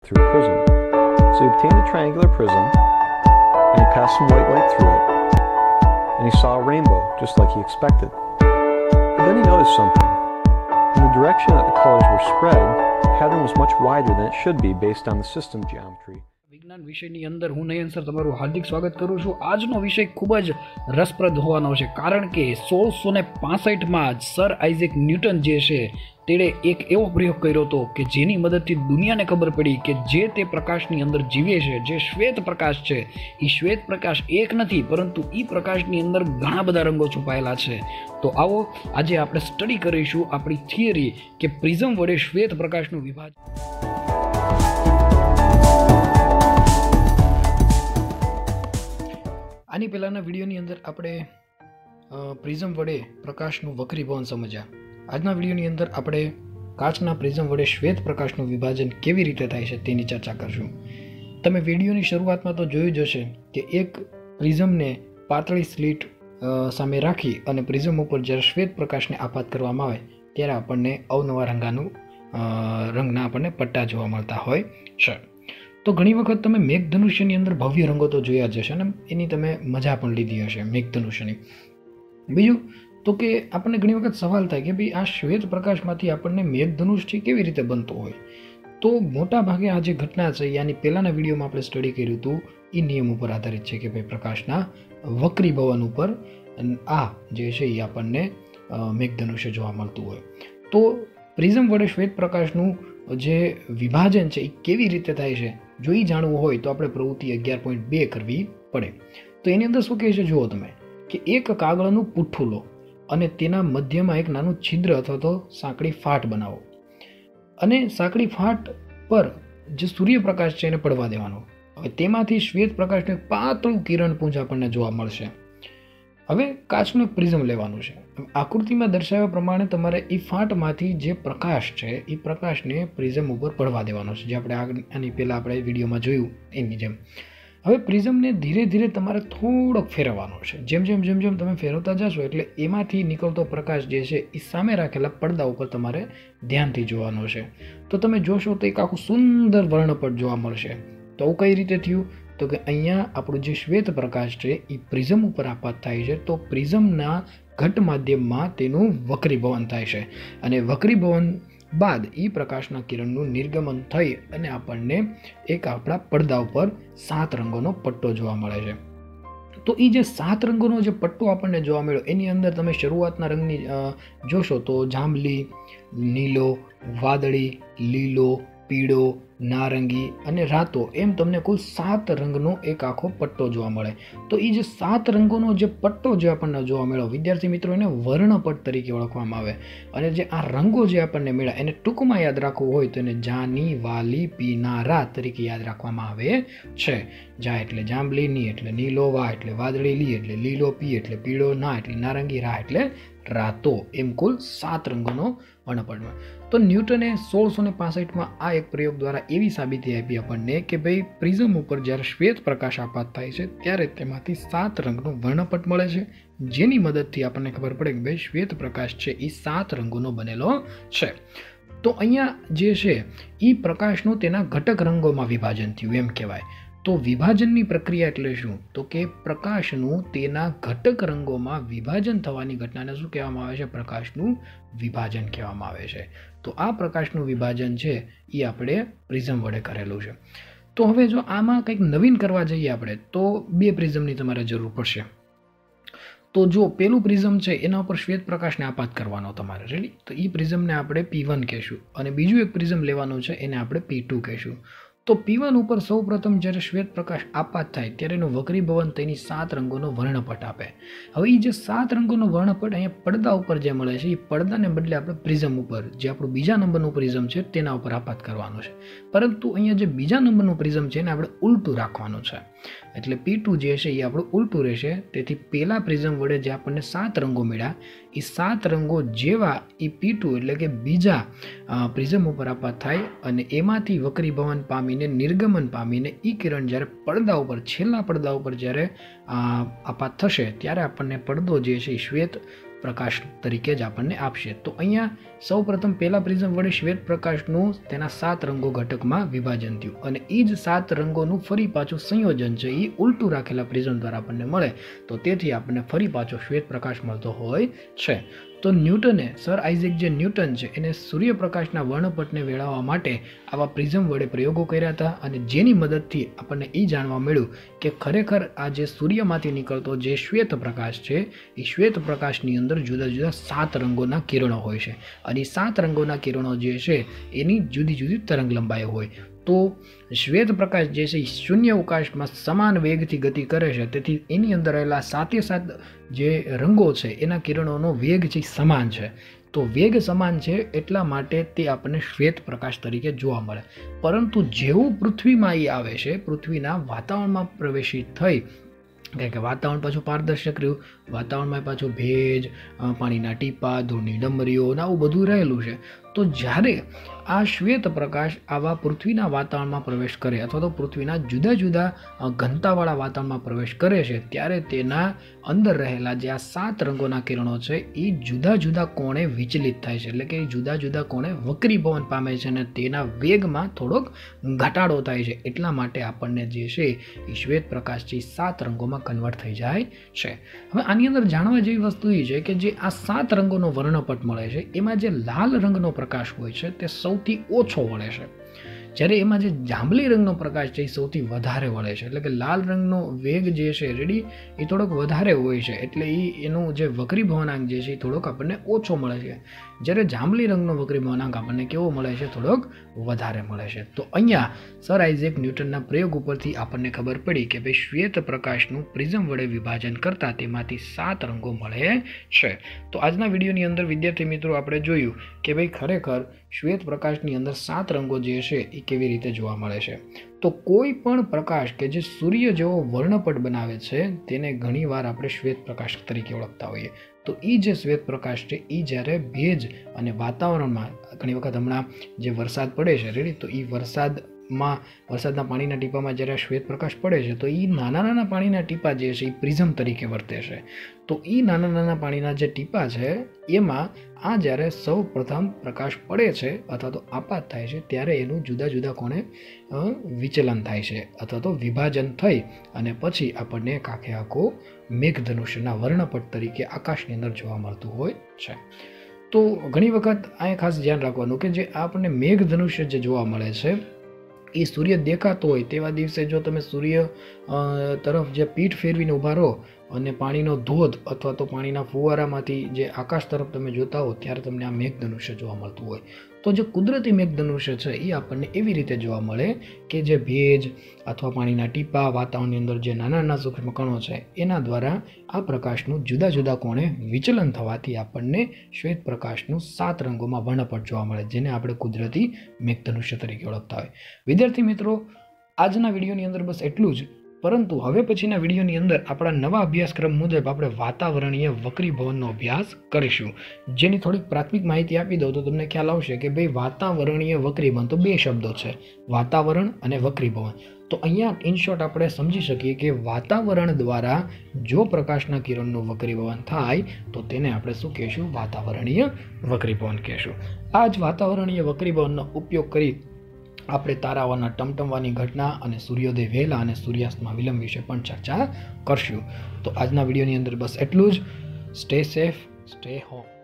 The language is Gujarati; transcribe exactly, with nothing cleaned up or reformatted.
through a prism. So he obtained a triangular prism, and he passed some white light through it, and he saw a rainbow, just like he expected. But then he noticed something. In the direction that the colors were spread, the pattern was much wider than it should be based on the system geometry. વિજ્ઞાન વિષયની અંદર હું નયન સર તમારું હાર્દિક સ્વાગત કરું છું. આજનો વિષય ખૂબ જ રસપ્રદ હોવાનો છે, કારણ કે સોળસો ને પાસઠમાં જ સર આઇઝેક ન્યૂટન જે છે તેણે એક એવો પ્રયોગ કર્યો હતો કે જેની મદદથી દુનિયાને ખબર પડી કે જે તે પ્રકાશની અંદર જીવે છે, જે શ્વેત પ્રકાશ છે, એ શ્વેત પ્રકાશ એક નથી, પરંતુ એ પ્રકાશની અંદર ઘણા બધા રંગો છુપાયેલા છે. તો આવો આજે આપણે સ્ટડી કરીશું આપણી થિયરી કે પ્રિઝમ વડે શ્વેત પ્રકાશનું વિભાજન. આની પહેલાંના વિડીયોની અંદર આપણે પ્રિઝમ વડે પ્રકાશનું વક્રીભવન સમજ્યા. આજના વિડીયોની અંદર આપણે કાચના પ્રિઝમ વડે શ્વેત પ્રકાશનું વિભાજન કેવી રીતે થાય છે તેની ચર્ચા કરશું. તમે વિડીયોની શરૂઆતમાં તો જોયું જ હશે કે એક પ્રિઝમને પાતળી સ્લીટ સામે રાખી અને પ્રિઝમ ઉપર જ્યારે શ્વેત પ્રકાશને આપાત કરવામાં આવે ત્યારે આપણને અવનવા રંગાનું રંગના આપણને પટ્ટા જોવા મળતા હોય છે. તો ઘણી વખત તમે મેઘધનુષ્યની અંદર ભવ્ય રંગો તો જોયા જ હશે અને એની તમે મજા પણ લીધી હશે મેઘધનુષ્યની. બીજું તો કે આપણને ઘણી વખત સવાલ થાય કે ભાઈ આ શ્વેત પ્રકાશમાંથી આપણને મેઘધનુષ્ય કેવી રીતે બનતું હોય. તો મોટા ભાગે આ જે ઘટના છે યાની પહેલાંના વિડીયોમાં આપણે સ્ટડી કર્યું હતું એ નિયમ ઉપર આધારિત છે કે ભાઈ પ્રકાશના વક્રીભવન ઉપર આ જે છે એ આપણને મેઘધનુષ્ય જોવા મળતું હોય. તો પ્રિઝમ વડે શ્વેત પ્રકાશનું જે વિભાજન છે એ કેવી રીતે થાય છે જો એ જાણવું હોય તો આપણે પ્રવૃત્તિ અગિયાર પોઈન્ટ બે કરવી પડે. તો એની અંદર શું કહે છે જુઓ તમે કે એક કાગળનું પુઠ્ઠું લો અને તેના મધ્યમાં એક નાનું છિદ્ર અથવા તો સાંકડી ફાટ બનાવો અને સાંકડી ફાટ પર જે સૂર્યપ્રકાશ છે એને પડવા દેવાનો. હવે તેમાંથી શ્વેત પ્રકાશનું એક પાતળું કિરણપુંજ આપણને જોવા મળશે. હવે કાચનું એક પ્રિઝમ લેવાનું છે. આકૃતિમાં દર્શાવ્યા પ્રમાણે તમારે એ ફાટમાંથી જે પ્રકાશ છે એ પ્રકાશને પ્રિઝમ ઉપર પડવા દેવાનો છે, જે આપણે આની પહેલાં આપણે વિડીયોમાં જોયું એની જેમ. હવે પ્રિઝમને ધીરે ધીરે તમારે થોડોક ફેરવવાનો છે. જેમ જેમ જેમ જેમ તમે ફેરવતા જશો એટલે એમાંથી નીકળતો પ્રકાશ જે છે એ સામે રાખેલા પડદા ઉપર તમારે ધ્યાનથી જોવાનો છે. તો તમે જોશો તો એક આખું સુંદર વર્ણપટ જોવા મળશે. તો આવું કઈ રીતે થયું? તો કે અહીંયા આપણું જે શ્વેત પ્રકાશ છે એ પ્રિઝમ ઉપર આપાત થાય છે. તો પ્રિઝમના ઘટ માધ્યમમાં તેનું વક્રીભવન થાય છે અને વક્રીભવન બાદ એ પ્રકાશના કિરણનું નિર્ગમન થઈ અને આપણને એક આપણા પડદા ઉપર સાત રંગોનો પટ્ટો જોવા મળે છે. તો એ જે સાત રંગોનો જે પટ્ટો આપણને જોવા મળ્યો એની અંદર તમે શરૂઆતના રંગની જોશો તો જાંબલી, નીલો, વાદળી, લીલો, પીળો, નારંગી અને રાતો એમ તમને કુલ સાત રંગનો એક આખો પટ્ટો જોવા મળે. તો એ જે સાત રંગોનો જે પટ્ટો જે આપણને જોવા મળ્યો વિદ્યાર્થી મિત્રો એને વર્ણપટ તરીકે ઓળખવામાં આવે. અને જે આ રંગો જે આપણને મળ્યા એને ટૂંકમાં યાદ રાખવું હોય તો એને જાની, વાલી, પીનારા તરીકે યાદ રાખવામાં આવે છે. જા એટલે જાંબલી, ની એટલે નીલો, વા એટલે વાદળી, લી એટલે લીલો, પી એટલે પીળો, ના એટલે નારંગી, રા એટલે રાતો એમ કુલ સાત રંગોનો વર્ણપટ. તો ન્યૂટને સોળસો ને પાસઠમાં આ એક પ્રયોગ દ્વારા એવી સાબિતી આપી આપણને કે ભાઈ પ્રિઝમ ઉપર જ્યારે શ્વેત પ્રકાશ આપાત થાય છે ત્યારે તેમાંથી સાત રંગનો વર્ણપટ મળે છે, જેની મદદથી આપણને ખબર પડે કે ભાઈ શ્વેત પ્રકાશ છે એ સાત રંગોનો બનેલો છે. તો અહીંયા જે છે એ પ્રકાશનું તેના ઘટક રંગોમાં વિભાજન થયું એમ કહેવાય. તો વિભાજનની પ્રક્રિયા એટલે શું? તો કે પ્રકાશનું તેના ઘટક રંગોમાં વિભાજન થવાની ઘટનાને શું કહેવામાં આવે છે? પ્રકાશનું વિભાજન કહેવામાં આવે છે. તો આ પ્રકાશનું વિભાજન છે એ આપણે પ્રિઝમ વડે કરેલું છે. તો હવે જો આમાં કંઈક નવીન કરવા જઈએ આપણે તો બે પ્રિઝમની તમારે જરૂર પડશે. તો જો પેલું પ્રિઝમ છે એના ઉપર શ્વેત પ્રકાશને આપાત કરવાનો તમારે રેડી. તો એ પ્રિઝમને આપણે પી વન કહેશું અને બીજું એક પ્રિઝમ લેવાનું છે એને આપણે પી ટુ કહેશું. તો પી વન ઉપર સૌ પ્રથમ જ્યારે શ્વેત પ્રકાશ આપાત થાય ત્યારે એનું વક્રીભવન તેની સાત રંગોનો વર્ણપટ આપે. હવે એ જે સાત રંગોનો વર્ણપટ અહીંયા પડદા ઉપર જે મળે છે એ પડદાને બદલે આપણે પ્રિઝમ ઉપર જે આપણું બીજા નંબરનું પ્રિઝમ છે તેના ઉપર આપાત કરવાનો છે. પરંતુ અહીંયા જે બીજા નંબરનું પ્રિઝમ છે એને આપણે ઉલટું રાખવાનું છે. એટલે પી ટુ જે છે એ આપણું ઉલટું રહેશે. તેથી પહેલા પ્રિઝમ વડે જે આપણને સાત રંગો મળ્યા એ સાત રંગો જેવા એ પી ટુ એટલે કે બીજા પ્રિઝમ ઉપર આપાત થાય અને એમાંથી વક્રીભવન પામીને નિર્ગમન પામીને એ કિરણ જ્યારે પડદા ઉપર છેલ્લા પડદા ઉપર જ્યારે આપાત થશે ત્યારે આપણને પડદો જે છે એ શ્વેત પ્રકાશ તરીકે જ આપણને આપશે. તો અહીંયા સૌ પ્રથમ પહેલા પ્રિઝમ વડે શ્વેત પ્રકાશનું તેના સાત રંગો ઘટકમાં વિભાજન થયું અને એ જ સાત રંગોનું ફરી પાછું સંયોજન છે એ ઉલટું રાખેલા પ્રિઝમ દ્વારા આપણને મળે, તો તેથી આપણને ફરી પાછો શ્વેત પ્રકાશ મળતો હોય છે. તો ન્યૂટને સર આઇઝેક જે ન્યૂટન છે એને સૂર્યપ્રકાશના વર્ણપટને વેળવવા માટે આવા પ્રિઝમ વડે પ્રયોગો કર્યા હતા અને જેની મદદથી આપણને એ જાણવા મળ્યું કે ખરેખર આ જે સૂર્યમાંથી નીકળતો જે શ્વેત પ્રકાશ છે એ શ્વેત પ્રકાશની અંદર જુદા જુદા સાત રંગોના કિરણો હોય છે અને એ સાત રંગોના કિરણો જે છે એની જુદી જુદી તરંગ લંબાઈ હોય. તો શ્વેત પ્રકાશ જે છે એ શૂન્ય અવકાશમાં સમાન વેગથી ગતિ કરે છે, તેથી એની અંદર રહેલા સાતે સાત જે રંગો છે એના કિરણોનો વેગ છે સમાન છે. તો વેગ સમાન છે એટલા માટે તે આપણને શ્વેત પ્રકાશ તરીકે જોવા મળે. પરંતુ જેવું પૃથ્વીમાં એ આવે છે, પૃથ્વીના વાતાવરણમાં પ્રવેશિત થઈ, કારણ કે વાતાવરણ પાછું પારદર્શક રહ્યું, વાતાવરણમાં પાછું ભેજ, પાણીના ટીપા, ધૂળની ડમરીઓ આવું બધું રહેલું છે. તો જ્યારે આ શ્વેત પ્રકાશ આવા પૃથ્વીના વાતાવરણમાં પ્રવેશ કરે અથવા તો પૃથ્વીના જુદા જુદા ઘનતાવાળા વાતાવરણમાં પ્રવેશ કરે છે ત્યારે તેના અંદર રહેલા જે આ સાત રંગોના કિરણો છે એ જુદા જુદા કોણે વિચલિત થાય છે, એટલે કે જુદા જુદા કોણે વક્રીભવન પામે છે અને તેના વેગમાં થોડોક ઘટાડો થાય છે. એટલા માટે આપણને જે છે એ શ્વેત પ્રકાશ છે સાત રંગોમાં કન્વર્ટ થઈ જાય છે. હવે આની અંદર જાણવા જેવી વસ્તુ એ છે કે જે આ સાત રંગોનો વર્ણપટ મળે છે એમાં જે લાલ રંગનો પ્રકાશ હોય છે તે સૌથી ઓછો વળે છે, જ્યારે એમાં જે જાંબલી રંગનો પ્રકાશ છે એ સૌથી વધારે વળે છે. એટલે કે લાલ રંગનો વેગ જે છે રેડી એ થોડોક વધારે હોય છે, એટલે એ એનું જે વક્રીભવનાંક જે છે એ થોડોક આપણને ઓછો મળે છે, જ્યારે જાંબલી રંગનો વક્રીભવનાંક આપણને કેવો મળે છે, થોડોક વધારે મળે છે. તો અહીંયા સર આઇઝેક ન્યૂટનના પ્રયોગ ઉપરથી આપણને ખબર પડી કે ભાઈ શ્વેત પ્રકાશનું પ્રિઝમ વડે વિભાજન કરતા તેમાંથી સાત રંગો મળે છે. તો આજના વિડીયોની અંદર વિદ્યાર્થી મિત્રો આપણે જોયું કે ભાઈ ખરેખર શ્વેત પ્રકાશની અંદર સાત રંગો જે છે એ કેવી રીતે જોવા મળે છે. તો કોઈ પણ પ્રકાશ કે જે સૂર્ય જેવો વર્ણપટ બનાવે છે તેને ઘણીવાર આપણે શ્વેત પ્રકાશ તરીકે ઓળખતા હોઈએ. તો એ જે શ્વેત પ્રકાશ છે એ જ્યારે ભેજ અને વાતાવરણમાં ઘણી વખત હમણાં જે વરસાદ પડે છે રેડી, તો એ વરસાદમાં વરસાદના પાણીના ટીપામાં જ્યારે શ્વેત પ્રકાશ પડે છે તો એ નાના નાના પાણીના ટીપા જે છે એ પ્રિઝમ તરીકે વર્તે છે. તો એ નાના નાના પાણીના જે ટીપા છે એમાં આ જ્યારે સૌ પ્રથમ પ્રકાશ પડે છે અથવા તો આપાત થાય છે ત્યારે એનું જુદા જુદા કોણે વિચલન થાય છે અથવા તો વિભાજન થઈ અને પછી આપણને આખે આખો મેઘધનુષ્યના વર્ણપટ તરીકે આકાશની અંદર જોવા મળતું હોય છે. તો ઘણી વખત આ ખાસ ધ્યાન રાખવાનું કે જે આપણને મેઘધનુષ્ય જે જોવા મળે છે એ સૂર્ય દેખાતો હોય તેવા દિવસે જો તમે સૂર્ય તરફ જે પીઠ ફેરવીને ઊભા રહો અને પાણીનો ધોધ અથવા તો પાણીના ફુવારામાંથી જે આકાશ તરફ તમે જોતા હો ત્યારે તમને આ મેઘધનુષ્ય જોવા મળતું હોય. તો જે કુદરતી મેઘધનુષ્ય છે એ આપણને એવી રીતે જોવા મળે કે જે ભેજ અથવા પાણીના ટીપા, વાતાવરણની અંદર જે નાના નાના સૂક્ષ્મ કણો છે એના દ્વારા આ પ્રકાશનું જુદા જુદા કોણે વિચલન થવાથી આપણને શ્વેત પ્રકાશનું સાત રંગોમાં વર્ણપટ જોવા મળે, જેને આપણે કુદરતી મેઘધનુષ્ય તરીકે ઓળખતા હોય. વિદ્યાર્થી મિત્રો, આજના વિડીયોની અંદર બસ એટલું જ. પરંતુ હવે પછીના વિડીયોની અંદર આપણા નવા અભ્યાસક્રમ મુજબ આપણે વાતાવરણીય વક્રીભવનનો અભ્યાસ કરીશું, જેની થોડીક પ્રાથમિક માહિતી આપી દઉં તો તમને ખ્યાલ આવશે કે ભાઈ વાતાવરણીય વક્રીભવન તો બે શબ્દો છે, વાતાવરણ અને વક્રીભવન. તો અહીંયા ઇન શોર્ટ આપણે સમજી શકીએ કે વાતાવરણ દ્વારા જો પ્રકાશના કિરણનું વક્રીભવન થાય તો તેને આપણે શું કહેશું? વાતાવરણીય વક્રીભવન કહેશું. આ જ વાતાવરણીય વક્રીભવનનો ઉપયોગ કરી આપણે તારાઓના ટમટમવાની ઘટના અને સૂર્યોદય વહેલા અને સૂર્યાસ્તમાં વિલંબ વિશે પણ ચર્ચા કરશું. તો આજના વિડીયોની અંદર બસ એટલું જ. Stay safe, stay home.